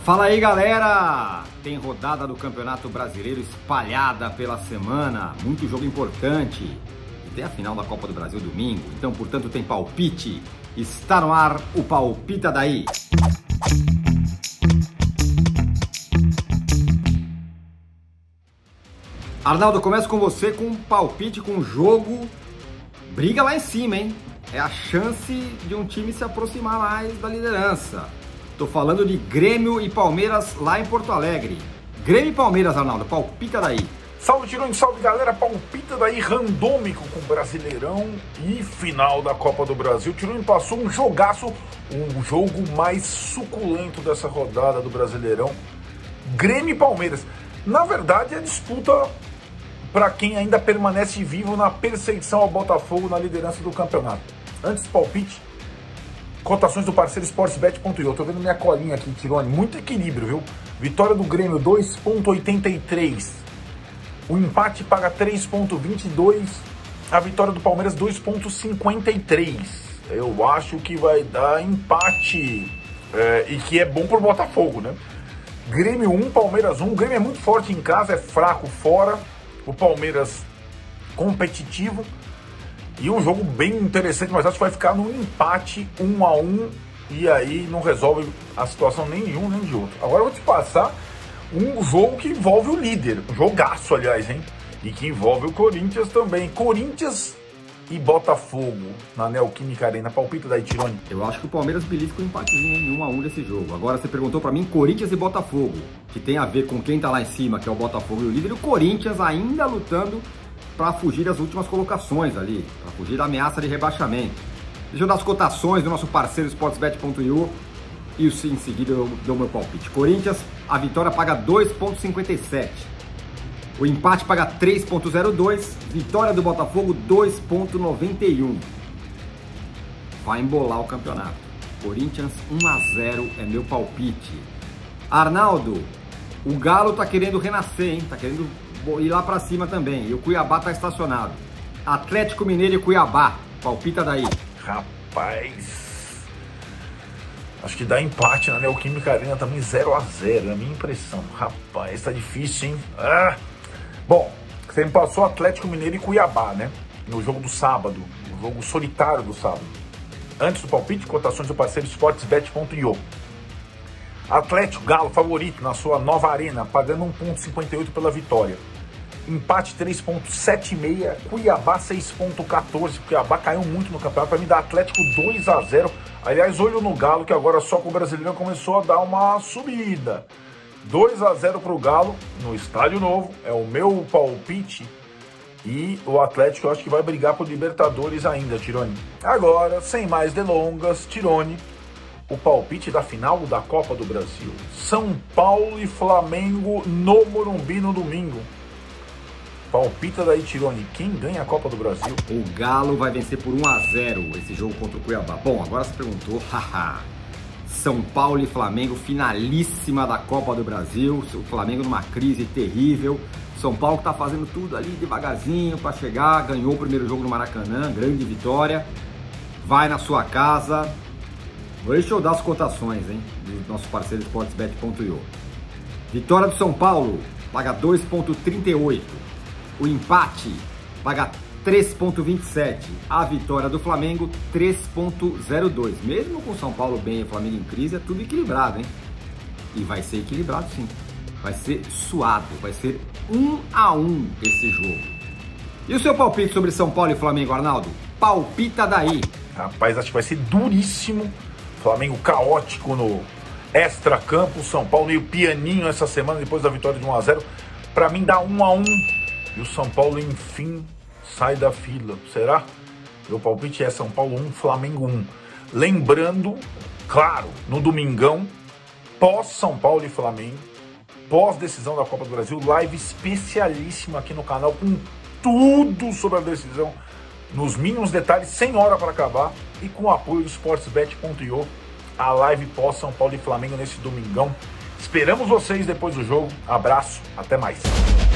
Fala aí, galera! Tem rodada do Campeonato Brasileiro espalhada pela semana, muito jogo importante. E tem a final da Copa do Brasil domingo, então, portanto, tem palpite. Está no ar o Palpita Daí. Arnaldo, começo com você com um palpite, com um jogo. Briga lá em cima, hein? É a chance de um time se aproximar mais da liderança. Tô falando de Grêmio e Palmeiras lá em Porto Alegre. Grêmio e Palmeiras, Arnaldo, palpita daí. Salve, Tirone, salve, galera. Palpita daí randômico com Brasileirão e final da Copa do Brasil. Tirone passou um jogaço, um jogo mais suculento dessa rodada do Brasileirão. Grêmio e Palmeiras. Na verdade, a disputa para quem ainda permanece vivo na perseguição ao Botafogo na liderança do campeonato. Antes do palpite, cotações do parceiro Sportsbet.io. Tô vendo minha colinha aqui, Tirone. Muito equilíbrio, viu? Vitória do Grêmio, 2,83. O empate paga 3,22. A vitória do Palmeiras, 2,53. Eu acho que vai dar empate. E que é bom pro Botafogo, né? Grêmio 1, Palmeiras 1. O Grêmio é muito forte em casa, é fraco fora. O Palmeiras competitivo. E um jogo bem interessante, mas acho que vai ficar no empate 1-1. E aí não resolve a situação nem de um nem de outro. Agora eu vou te passar um jogo que envolve o líder. Um jogaço, aliás, hein? E que envolve o Corinthians também. Corinthians e Botafogo na Neoquímica Arena. Palpita daí, Tirone. Eu acho que o Palmeiras belisca um empatezinho em 1-1 desse jogo. Agora você perguntou pra mim Corinthians e Botafogo, que tem a ver com quem tá lá em cima, que é o Botafogo e o líder. E o Corinthians ainda lutando para fugir das últimas colocações ali, para fugir da ameaça de rebaixamento. Deixa eu dar as cotações do nosso parceiro Sportsbet.io e em seguida eu dou meu palpite. Corinthians, a vitória paga 2,57. O empate paga 3,02. Vitória do Botafogo, 2,91. Vai embolar o campeonato. Corinthians 1-0 é meu palpite. Arnaldo, o Galo tá querendo renascer, hein? Tá querendo ir lá pra cima também. E o Cuiabá tá estacionado. Atlético Mineiro e Cuiabá. Palpita daí. Rapaz, acho que dá empate na Neoquímica Arena também, 0-0, é a minha impressão. Rapaz, tá difícil, hein? Bom, você me passou Atlético Mineiro e Cuiabá, né? No jogo do sábado, no jogo solitário do sábado. Antes do palpite, cotações do parceiro Sportsbet.io. Atlético, Galo, favorito na sua nova arena, pagando 1,58 pela vitória. Empate 3,76, Cuiabá 6,14. Cuiabá caiu muito no campeonato. Para mim dá Atlético 2-0. Aliás, olho no Galo, que agora só com o Brasileirão começou a dar uma subida. 2-0 para o Galo no Estádio Novo. É o meu palpite. E o Atlético eu acho que vai brigar por Libertadores ainda, Tirone. Agora, sem mais delongas, Tirone, o palpite da final da Copa do Brasil. São Paulo e Flamengo no Morumbi no domingo. Palpita daí, Tirone, quem ganha a Copa do Brasil? O Galo vai vencer por 1-0 esse jogo contra o Cuiabá. Bom, agora você perguntou, São Paulo e Flamengo, finalíssima da Copa do Brasil. O Flamengo numa crise terrível. São Paulo que tá fazendo tudo ali devagarzinho para chegar. Ganhou o primeiro jogo no Maracanã, grande vitória. Vai na sua casa. Deixa eu dar as cotações, hein, do nosso parceiro Sportsbet.io. Vitória do São Paulo, paga 2,38. O empate paga 3,27. A vitória do Flamengo, 3,02. Mesmo com o São Paulo bem e o Flamengo em crise, é tudo equilibrado, hein? E vai ser equilibrado, sim. Vai ser suado, vai ser 1-1 esse jogo. E o seu palpite sobre São Paulo e Flamengo, Arnaldo? Palpita daí. Rapaz, acho que vai ser duríssimo. Flamengo caótico no extra-campo. São Paulo meio pianinho essa semana depois da vitória de 1-0. Para mim dá 1-1. E o São Paulo, enfim, sai da fila. Será? Meu palpite é São Paulo 1, Flamengo 1. Lembrando, claro, no domingão, pós-São Paulo e Flamengo, pós-decisão da Copa do Brasil, live especialíssima aqui no canal, com tudo sobre a decisão, nos mínimos detalhes, sem hora para acabar, e com o apoio do Sportsbet.io, a live pós-São Paulo e Flamengo nesse domingão. Esperamos vocês depois do jogo. Abraço, até mais.